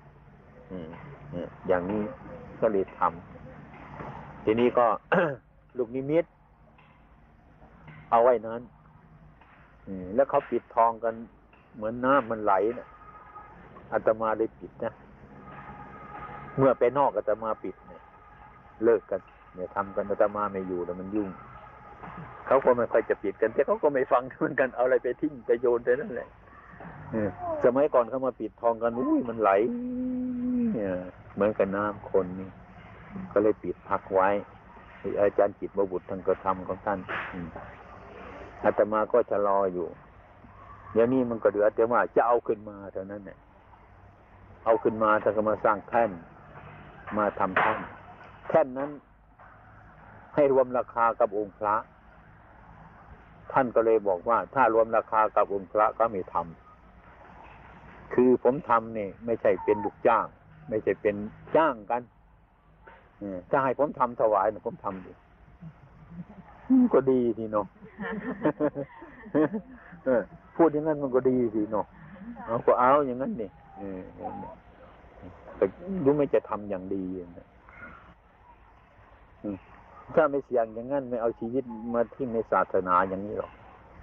อย่างนี้ก็เลยทำทีนี้ก็ ลูกนิมิตเอาไว้นั้นแล้วเขาปิดทองกันเหมือนน้ำมันไหลนะอาตมาได้ปิดนะเมื่อไปนอกอาตมาปิดเนี่ยเลิกกันเนี่ยทำกันอาตมาไม่อยู่แล้วมันยุ่งเขาก็ไม่ค่อยจะปิดกันแต่เขาก็ไม่ฟังเหมือนกันเอาอะไรไปทิ้งไปโยนไปนั่นแหละสมัยก่อนเขามาปิดทองกันมันไหลเนี่ยเหมือนกับน้ำคนนี่ก็เลยปิดพักไว้อาจารย์จิตบบุตรท่านก็ทำของท่านอาตมาก็ชะลออยู่เดี๋ยวนี้มันก็เหลือแต่ว่าจะเอาขึ้นมาเท่านั้นเนี่ยเอาขึ้นมาถ้าก็มาสร้างแท่นมาทำแท่นนั้นให้รวมราคากับองค์พระท่านก็เลยบอกว่าถ้ารวมราคากับองค์พระก็ไม่ทำคือผมทำเนี่ยไม่ใช่เป็นลูกจ้างไม่ใช่เป็นจ้างกันถ้าให้ผมทำถวายนะผมทำดิก็ดีทีเนาะพูดอย่างนั้นมันก็ดีทีเนาะเอาก็เอาอย่างนั้นนี่แต่รู้ไม่จะทำอย่างดีถ้าไม่เสี่ยงอย่างนั้นไม่เอาชีวิตมาทิ้งในศาสนาอย่างนี้หรอก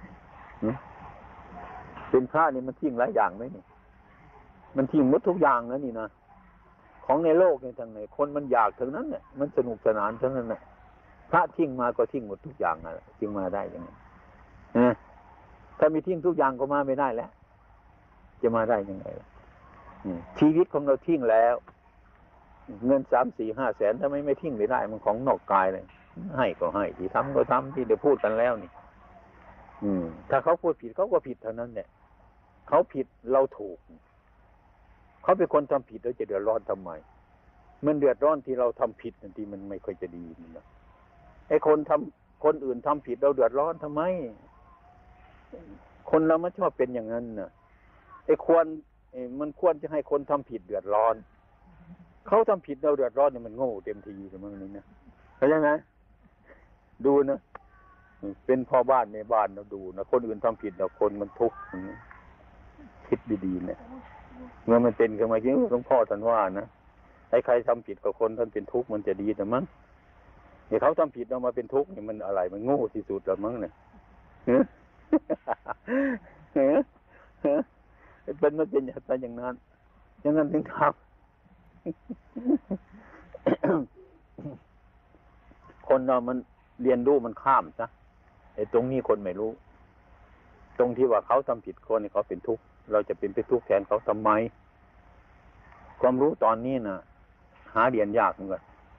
เป็นพระนี่มันทิ้งหลายอย่างไหมนี่มันทิ้งหมดทุกอย่างนะนี่นะของในโลกในทางไหนคนมันอยากถึงนั้นเนี่ยมันสนุกสนานทั้งนั้นแหละพระทิ้งมาก็ทิ้งหมดทุกอย่างนั่นแหละทิ้งมาได้ยังไงถ้ามีทิ้งทุกอย่างก็มาไม่ได้แล้วจะมาได้ยังไงล่ะชีวิตของเราทิ้งแล้วเงิน3-4-5 แสนทำไมไม่ทิ้งไม่ได้มันของนอกกายเลยให้ก็ให้ที่ทำก็ทำที่เดี๋ยวพูดกันแล้วนี่ถ้าเขาพูดผิดเขาก็ผิดเท่านั้นเนี่ยเขาผิดเราถูกเขาเป็นคนทำผิดแล้วจะเดือดร้อนทำไมมันเดือดร้อนที่เราทำผิดนั่นที่มันไม่ค่อยจะดีนี่นะไอ้คนอื่นทำผิดเราเดือดร้อนทำไมคนเราไม่ชอบเป็นอย่างนั้นน่ะมันควรจะให้คนทำผิดเดือดร้อนเขาทำผิดเราเดือดร้อนเนี่ยมันโง่เต็มทีเลยมั้งนี่นะเข้าใจไหมดูนะเป็นพ่อบ้านในบ้านเราดูนะคนอื่นทำผิดเราคนมันทุกข์คิดดีๆเนี่ยเมื่อมันเป็นขึ้นมาจริงหลวงพ่อท่านว่านะใครทำผิดกับคนท่านเป็นทุกข์มันจะดีแต่มั้งเดี๋ยวเขาทำผิดเรามาเป็นทุกข์เนี่ยมันอะไรมันโง่ที่สุดแล้วมั้งเนี่ยมันเป็นอย่างนั้นถึงทำคนเรามันเรียนรู้มันข้ามซะไอ้ตรงนี้คนไม่รู้ตรงที่ว่าเขาทำผิดคนนี่เขาเป็นทุกข์เราจะเป็นทุกข์แทนเขาทำไมความรู้ตอนนี้นะหาเรียนยากเหมือนกัน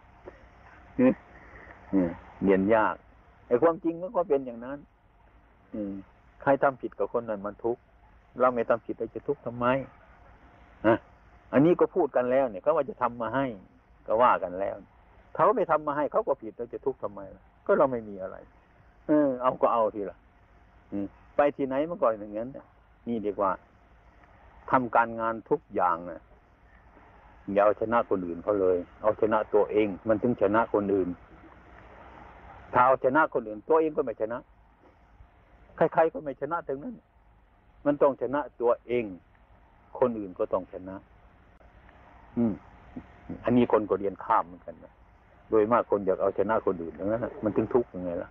เรียนยากไอ้ความจริงมันก็เป็นอย่างนั้นใครทำผิดกับคนนั้นมันทุกข์เราไม่ทำผิดเราจะทุกข์ทำไมอันนี้ก็พูดกันแล้วเนี่ยเขาว่าจะทำมาให้ก็ว่ากันแล้วเขาไม่ทำมาให้เขาก็ผิดเราจะทุกข์ทำไมล่ะก็เราไม่มีอะไรเอาก็เอาทีละไปที่ไหนมันก็อย่างนั้นนี่ดีกว่าทำการงานทุกอย่างนะอย่าเอาชนะคนอื่นเขาเลยเอาชนะตัวเองมันถึงชนะคนอื่นถ้าเอาชนะคนอื่นตัวเองก็ไม่ชนะใครๆก็ไม่ชนะถึงนั้นมันต้องชนะตัวเองคนอื่นก็ต้องชนะอันนี้คนก็เรียนข้ามเหมือนกันนะโดยมากคนอยากเอาชนะคนอื่นอย่างนั้นมันถึงทุกข์ยังไงล่ะ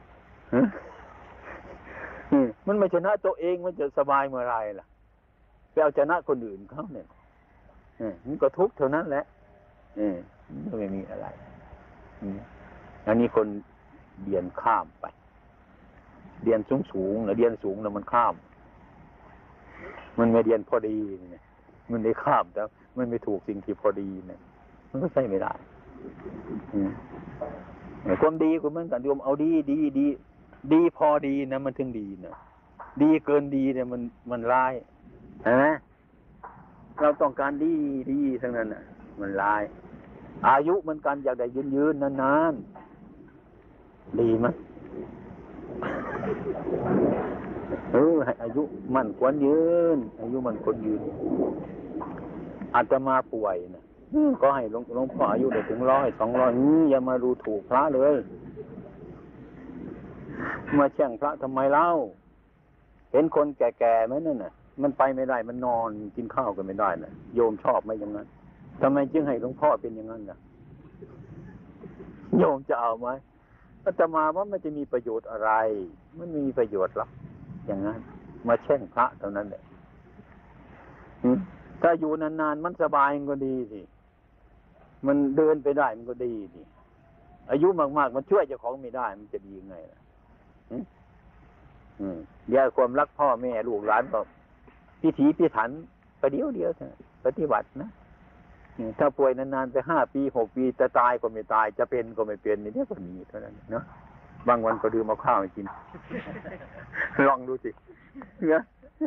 มันไม่ชนะตัวเองมันจะสบายเมื่อไรล่ะไปเอาชนะคนอื่นเขาเนี่ยมันก็ทุกข์เท่านั้นแหละไม่มีอะไรอันนี้คนเรียนข้ามไปเรียนสูงนะเรียนสูงแล้วมันข้ามมันไม่เรียนพอดีเนี่ยมันได้ข้ามแต่มันไม่ถูกสิ่งที่พอดีเนี่ยมันก็ใช่ไม่ได้ความดีก็เหมือนกันโยมเอาดีพอดีนะมันถึงดีนะดีเกินดีเนี่ยมันร้ายเห็นไหมเราต้องการดีทั้งนั้นน่ะมันร้ายอายุมันกันอยากได้ยืนนานดีไหมให้อายุมั่นควรยืนอายุมั่นควรยืนอาตมาป่วยนะก็ให้หลวงพ่ออายุได้ถึง100 200อย่ามาดูถูกพระเลยมาแช่งพระทำไมเล่าเห็นคนแก่ๆไหมนั่นน่ะมันไปไม่ได้มันนอนกินข้าวกันไม่ได้น่ะโยมชอบไหมอย่างนั้นทำไมจึงให้หลวงพ่อเป็นอย่างนั้นล่ะโยมจะเอาไหมอาตมาว่ามันจะมีประโยชน์อะไรมันไม่มีประโยชน์หรอกอย่างนั้นมาแช่งพระเท่านั้นแหละถ้าอยู่นานๆมันสบายมันก็ดีสิมันเดินไปได้มันก็ดีสิอายุมากๆมันช่วยเจ้าของไม่ได้มันจะดียังไงล่ะอย่าความรักพ่อแม่ลูกหลานก็พิถีพิถันประเดี๋ยวเดียวปฏิบัตินะถ้าป่วยนานๆไป5 ปี6 ปีจะตายก็ไม่ตายจะเป็นก็ไม่เป็นนี่ก็มีเท่านั้นเนาะบางวันก็ดื่มเอาข้าวมากินลองดูสิเนี่ย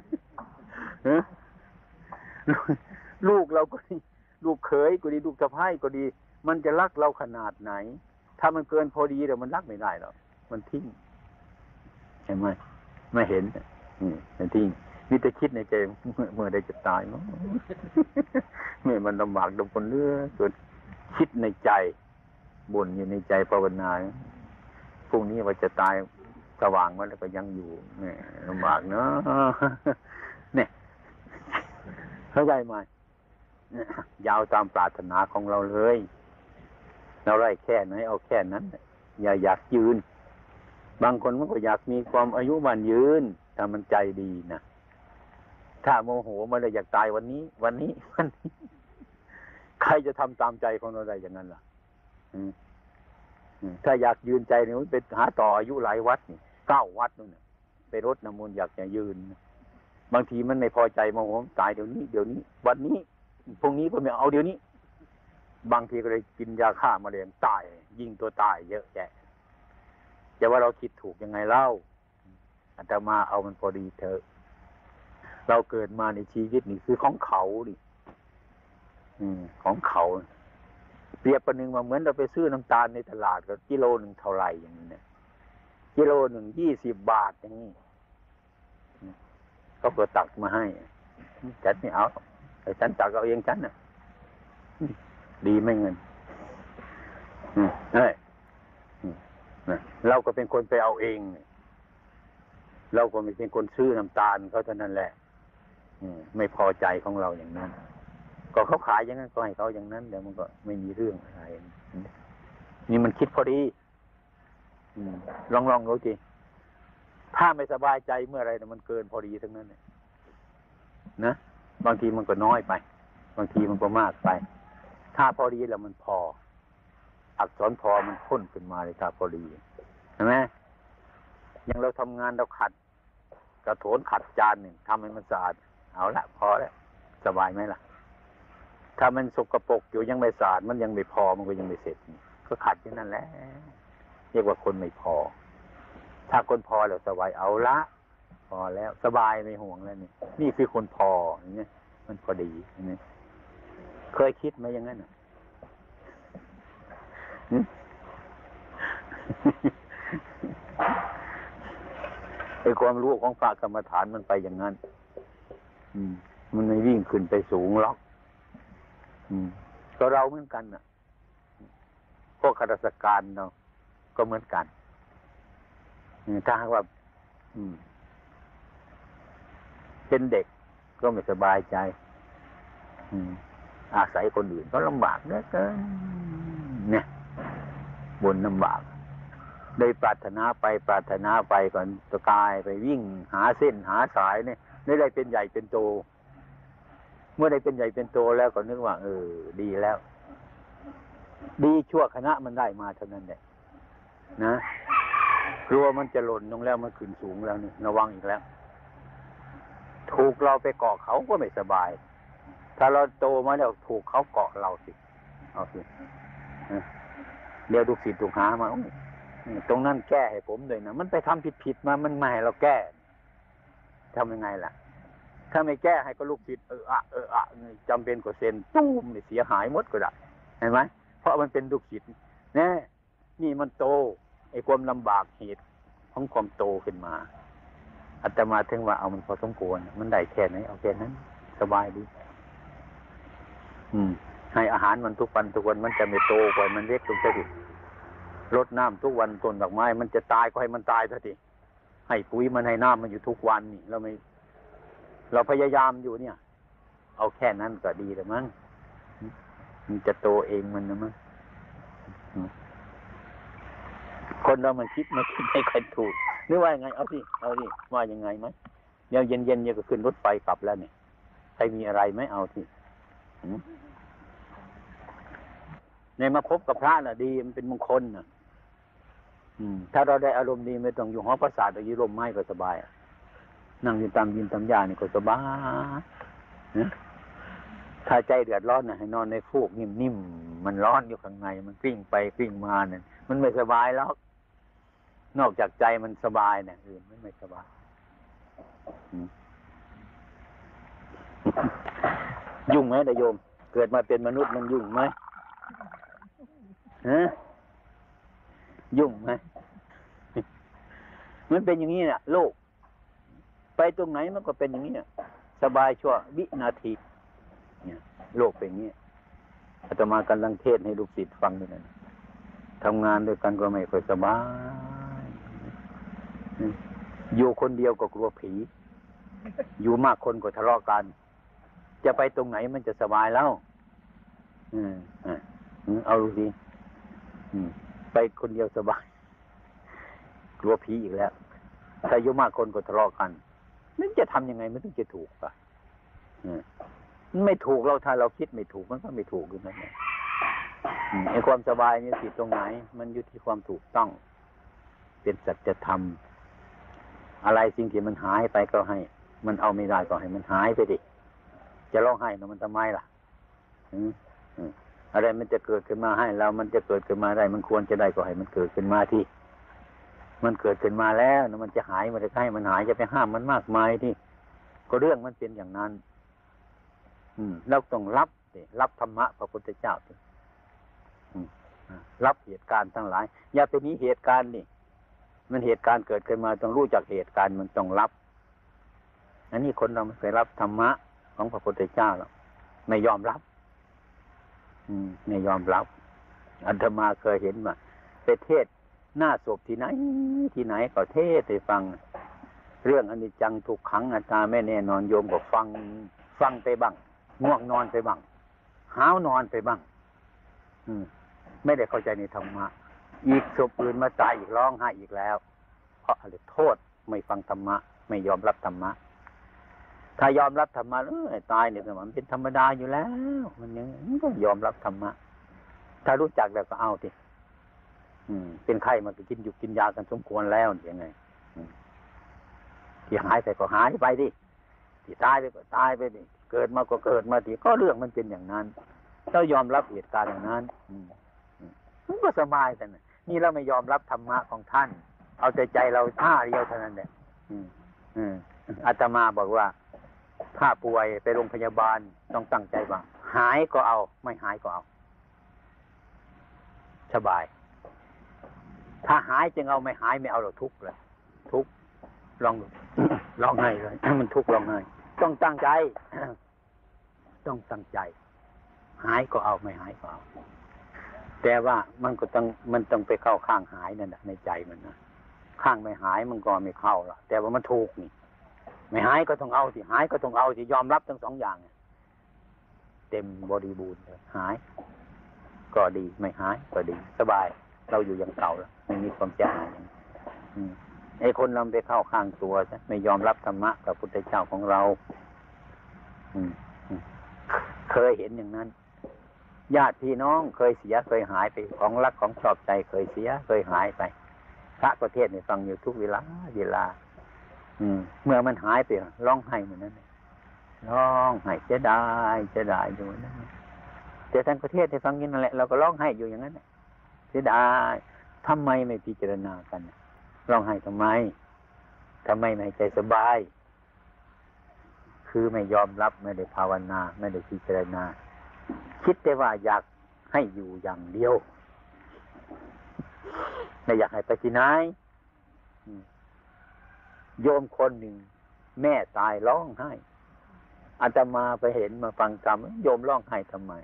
ลูกเราก็ดีลูกเขยก็ดีลูกสะใภ้ก็ดีมันจะรักเราขนาดไหนถ้ามันเกินพอดีเดี๋ยวมันรักไม่ได้หรอกมันทิ้งเห็นไหมไม่เห็นมันทิ้งมีแต่คิดในใจเมื่อใดจะตายเนาะไม่มันลำบากดมคนเลือเกิดคิดในใจบ่นอยู่ในใจภาวนาพรุ่งนี้ว่าจะตายสว่างมาแล้วก็ยังอยู่เนี่ยลำบากเนาะเนี่ยเข้าใจไหมยาวตามปรารถนาของเราเลยเราได้แค่ไหนเอาแค่นั้นอย่าอยากยืนบางคนมันก็อยากมีความอายุมันยืนถ้ามันใจดีนะถ้าโมโหมาเลยอยากตายวันนี้ใครจะทำตามใจของเราได้อย่างนั้นล่ะถ้าอยากยืนใจเนี่ยไปหาต่ออายุหลายวัดนี่9 วัดนู่นเนี่ยไปรดน้ำมนต์อยากจะยืนบางทีมันไม่พอใจโมโหตายเดี๋ยวนี้วันนี้พรุ่งนี้ก็ไม่เอาเดี๋ยวนี้บางทีก็เลยกินยาฆ่าแมลงตายยิงตัวตายเยอะแยะจะว่าเราคิดถูกยังไงเล่าอาตมาเอามันพอดีเถอะเราเกิดมาในชีวิตนี่คือของเขาดิของเขาเปรียบประหนึ่งว่าเหมือนเราไปซื้อน้ำตาลในตลาดก็กิโลนึงเท่าไหร่อย่างนี้เนี่ยกิโลนึง20 บาทอย่างนี้เขาก็ตักมาให้ฉันไม่เอาแต่ฉันตักเอาเองฉันน่ะดีไม่เงินเราก็เป็นคนไปเอาเองเราก็ไม่เป็นคนซื้อน้ำตาลเขาเท่านั้นแหละไม่พอใจของเราอย่างนั้นก็เขาขายอย่างนั้นก็ให้เขาอย่างนั้นเดี๋ยวมันก็ไม่มีเรื่องอะไรนี่มันคิดพอดีลองดูสิถ้าไม่สบายใจเมื่อไรมันเกินพอดีทั้งนั้นนะบางทีมันก็น้อยไปบางทีมันก็มากไปถ้าพอดีแล้วมันพออักษรพอมันพ่นขึ้นมาเลยถ้าพอดีเห็นไหมอย่างเราทำงานเราขัดกระโถนขัดจานหนึ่งทำให้มันสะอาดเอาละพอแล้วสบายไหมล่ะถ้ามันสกปรกอยู่ยังไม่สะอาดมันยังไม่พอมันก็ยังไม่เสร็จก็ขัดอย่างนั้นแหละเรียกว่าคนไม่พอถ้าคนพอแล้วสบายเอาละพอแล้วสบายไม่ห่วงแล้วนี่คือคนพออย่างเงี้ยมันพอดีอย่างเงี้ยเคยคิดไหมอย่างนั้นไอ้ความรู้ของพระกรรมฐานมันไปอย่างนั้นมันไม่วิ่งขึ้นไปสูงหรอกก็เราเหมือนกันน่ะพวกข้าราชการเราก็เหมือนกันถ้าหากว่าเป็นเด็กก็ไม่สบายใจอาศัยคนอื่นก็ลำบากเหลือเกินเนี่ยบนลำบากได้ปรารถนาไปก่อนจะกายไปวิ่งหาเส้นหาสายเนี่ยได้เป็นใหญ่เป็นโตเมื่อได้เป็นใหญ่เป็นโตแล้วก็นึกว่าดีแล้วดีชั่วคณะมันได้มาเท่านั้นแหละนะกลัวมันจะหล่นลงแล้วมันขึ้นสูงแล้วนี่ระวังอีกแล้วถูกเราไปเกาะเขาก็ไม่สบายถ้าเราโตมาแล้วถูกเขาเกาะเราสิเอาสิเดี๋ยวดูสิถูกหามาตรงนั้นแก้ให้ผมเลยนะมันไปทำผิดมามันไม่ให้เราแก้ทำยังไงล่ะถ้าไม่แก้ให้ก็ลูกศิษย์จำเป็นกว่าเซ็นตู้มเสียหายหมดก็ได้เห็นไหมเพราะมันเป็นลูกศิษย์นี่มันโตไอ้ความลำบากเหตุของความโตขึ้นมาอาตมาถึงว่าเอามันพอสมควรมันได้แค่ไหนเอาแค่นั้นสบายดีให้อาหารมันทุกวันมันจะไม่โตกว่ามันเล็กลงไปดิรดน้ำทุกวันต้นดอกไม้มันจะตายก็ให้มันตายเถอะดิให้ปุ๋ยมันให้น้ำมันอยู่ทุกวันนี่เราพยายามอยู่เนี่ยเอาแค่นั้นก็ดีแล้วมั้งมันจะโตเองมันนะมั้งคนเรามันคิดไม่ค่อยถูกหรือว่ายังไงเอาดิว่ายังไงไหมเดี๋ยวเย็นๆเนี่ยก็ขึ้นรถไฟกลับแล้วเนี่ยใครมีอะไรไหมเอาสิในมาพบกับพระน่ะดีมันเป็นมงคลน่ะถ้าเราได้อารมณ์ดีไม่ต้องอยู่หอประสาทอยู่ร่มไม้ก็สบายนั่งอยู่ตามยินตามหญ้านี่ก็สบายถ้าใจเดือดร้อนน่ะให้นอนในฟูกนิ่มๆมันร้อนอยู่ข้างในมันกลิ้งไปกลิ้งมาเนี่ยมันไม่สบายแล้วนอกจากใจมันสบายเนี่ยอื่นไม่สบายยุ่งไหมนายโยมเกิดมาเป็นมนุษย์มันยุ่งไหมยุ่งไหมมันเป็นอย่างนี้เนี่ยโลกไปตรงไหนมันก็เป็นอย่างนี้เนี่ยสบายชั่ววินาทีเนี่ยโลกเป็นอย่างนี้อาตมากำลังเทศให้ลูกศิษย์ฟังด้วยนะทำงานด้วยกันก็ไม่ค่อยสบายอยู่คนเดียวก็กลัวผีอยู่มากคนก็ทะเลาะกันจะไปตรงไหนมันจะสบายแล้วเอาดูสิไปคนเดียวสบายกลัวผีอีกแล้วถ้าอยู่มากคนก็ทะเลาะกันมันจะทำยังไงมันถึงจะถูกป่ะมันไม่ถูกเราถ้าเราคิดไม่ถูกมันก็ไม่ถูกอยู่นั่นแหละไอ้ความสบายนี่ผิดตรงไหนมันอยู่ที่ความถูกต้องเป็นสัจธรรมอะไรสิ่งที่มันหายไปก็ให้มันเอาไม่ได้ก็ให้มันหายไปดิจะร้องไห้มันทำไมล่ะอะไรมันจะเกิดขึ้นมาให้เรามันจะเกิดขึ้นมาได้มันควรจะได้ก็ให้มันเกิดขึ้นมาที่มันเกิดขึ้นมาแล้วมันจะหายมันจะให้มันหายจะไปห้ามมันมากมายที่ก็เรื่องมันเป็นอย่างนั้นเราต้องรับธรรมะพระพุทธเจ้ารับเหตุการณ์ทั้งหลายอย่าไปหนีเหตุการณ์นี่มันเหตุการณ์เกิดขึ้นมาต้องรู้จักเหตุการณ์มันต้องรับอันนี้คนเราไม่เคยรับธรรมะของพระพุทธเจ้าหรอกไม่ยอมรับไม่ยอมรับอาตมาเคยเห็นมาไปเทศหน้าศพที่ไหนก็เทศให้ฟังเรื่องอนิจจังทุกขังอนัตตาไม่แน่นอนโยมก็ฟังไปบ้างง่วงนอนไปบ้างห้าวนอนไปบ้างไม่ได้เข้าใจในธรรมะอีกศพอื่นมาตายอีกร้องไห้อีกแล้วเพราะอะไรโทษไม่ฟังธรรมะไม่ยอมรับธรรมะถ้ายอมรับธรรมะตายเนี่ยมันเป็นธรรมดาอยู่แล้วมันยังก็ยอมรับธรรมะถ้ารู้จักแล้วก็เอาสิเป็นไข้มากินอยู่กินยากันสมควรแล้วยังไงที่หายไปก็หายไปดิที่ตายไปก็ตายไปดิเกิดมาก็เกิดมาดิก็เรื่องมันเป็นอย่างนั้นเรายอมรับเหตุการณ์อย่างนั้นมันก็สบายแต่นี่เราไม่ยอมรับธรรมะของท่านเอาใจเราท่าเดียวเท่านั้นแหละอาตมาบอกว่าถ้าป่วยไปโรงพยาบาลต้องตั้งใจว่าหายก็เอาไม่หายก็เอาสบายถ้าหายจึงเอาไม่หายไม่เอาเราทุกข์เลยทุกข์ร้องไห้เลยมันทุกข์ร้องไห้ต้องตั้งใจต้องตั้งใจหายก็เอาไม่หายก็เอาแต่ว่ามันต้องไปเข้าข้างหายนั่นแหละในใจมันนะข้างไม่หายมันก็ไม่เข้าหรอกแต่ว่ามันถูกนี่ไม่หายก็ต้องเอาสิหายก็ต้องเอาสิยอมรับทั้งสองอย่างเต็มบริบูรณ์เลยหายก็ดีไม่หายก็ดีสบายเราอยู่อย่างเก่าแล้วไม่มีความจะหายไอ้คนเราไปเข้าข้างตัวใช่ไม่ยอมรับธรรมะกับพุทธเจ้าของเราเคยเห็นอย่างนั้นญาติพี่น้องเคยเสียเคยหายไปของรักของชอบใจเคยเสียเคยหายไปพระประเทศนี่ฟังอยู่ทุกเวลาเมื่อมันหายไปร้องไห้เหมือนนั้นร้องไห้เสียดายอยู่นั่นแต่ทั้งประเทศที่ฟังอย่างนั้นแหละเราก็ร้องไห้อยู่อย่างนั้นเสียดายทำไมไม่พิจารณากันร้องไห้ทำไมไม่ใจสบายคือไม่ยอมรับไม่ได้ภาวนาไม่ได้พิจารณาคิดแต่ว่าอยากให้อยู่อย่างเดียวในไม่อยากให้ไปที่ไหนโยมคนหนึ่งแม่ตายร้องไห้อาตมาไปเห็นมาฟังกรรมโยมร้องไห้ทำไม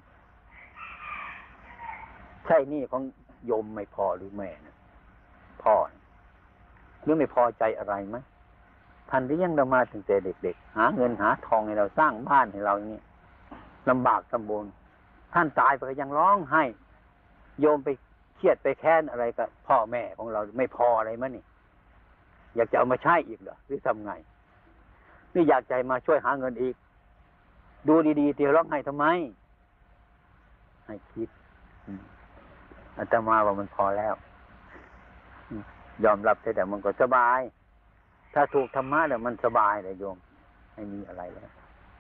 ใช่นี่ของโยมไม่พอหรือแม่นะพ่อหรือไม่พอใจอะไรไหมท่านเลี้ยงเรามาตั้งแต่เด็กๆหาเงินหาทองให้เราสร้างบ้านให้เราอย่างนี้ลำบากลำบนท่านตายไปก็ยังร้องไห้โยมไปเครียดไปแค้นอะไรกับพ่อแม่ของเราไม่พออะไรมั้ยนี่อยากจะเอามาใช้อีกเหรอหรือทำไงนี่อยากใจมาช่วยหาเงินอีกดูดีๆเดี๋ยวร้องไห้ทำไมให้คิดอาตมาว่ามันพอแล้วยอมรับแต่มันก็สบายถ้าถูกธรรมะเนี่ยมันสบายเลยโยมไม่มีอะไรแล้ว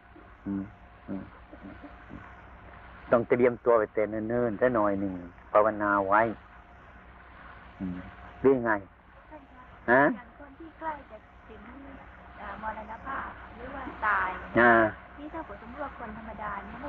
ต้องเตรียมตัวไปเต้นเนิ่นๆซะหน่อยหนึ่งภาวนาไว้หรือไงฮะอย่างคนที่ใกล้จะถึงมรณภาพหรือว่าตายนี่ถ้าสมมติว่าคนธรรมดาเนี่ย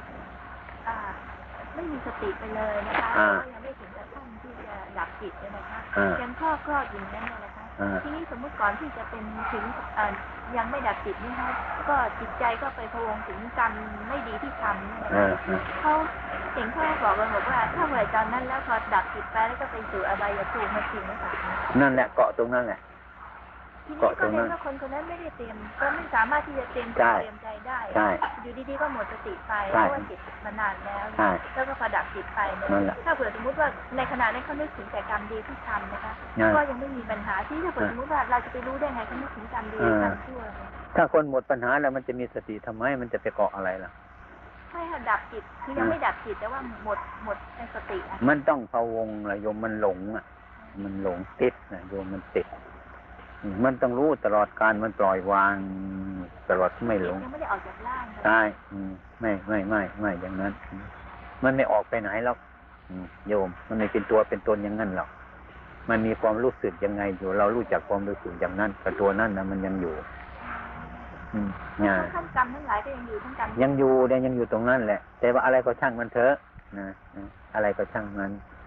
ไม่มีสติไปเลยนะคะก็ยังไม่ถึงกับขั้นที่จะดับจิตเลยนะคะยังครอบอย่างนั้นเลยนะคะทีนี้สมมติก่อนที่จะเป็นถึงยังไม่ดับจิตนี่คะก็จิตใจก็ไปพะวงถึงกรรมไม่ดีที่ทำเนี่ยเขาเห็นเขาบอกกันบอกว่าถ้าเมื่อตอนนั้นแล้วพอดับจิตไปแล้วก็ไปสู่อบายภูมิมาจริงไหมคะนั่นแหละเกาะตรงนั้นแหละทีนี้ก็เลยว่าคนคนนั้นไม่ได้เตรียมก็ไม่สามารถที่จะเตรียมใจได้อยู่ดีๆก็หมดสติไปเพราะว่าจิตมานานแล้วแล้วก็พอดับจิตไปถ้าเผื่อสมมติว่าในขณะนั้นเขานึกถึงแต่กรรมดีที่ทำนะคะก็ยังไม่มีปัญหาที่ถ้าเผื่อสมมติว่าเราจะไปรู้ได้ไงเขานึกถึงกรรมดีกรรมชั่วถ้าคนหมดปัญหาแล้วมันจะมีสติทำไมมันจะไปเกาะอะไรล่ะไม่ค่ะดับจิตคือยังไม่ดับจิตแต่ว่าหมดในสติมันต้องพะวงละโยมมันหลงมันหลงติดนะโยมมันติดมันต้องรู้ตลอดการมันปล่อยวางตลอดไม่หลงยังไม่ได้ออกจากร่างใช่ไม่อย่างนั้นมันไม่ออกไปไหนหรอกโยมมันไม่เป็นตัวเป็นตนอย่างนั้นหรอกมันมีความรู้สึกยังไงอยู่เรารู้จักความรู้สึกอย่างนั้นแต่ตัวนั้นนะมันยังอยู่ทั้งกรรมทั้งหลายก็ยังอยู่ทั้งกรรมยังอยู่ตรงนั้นแหละแต่ว่าอะไรก็ช่างมันเถอะนะอะไรก็ช่างมัน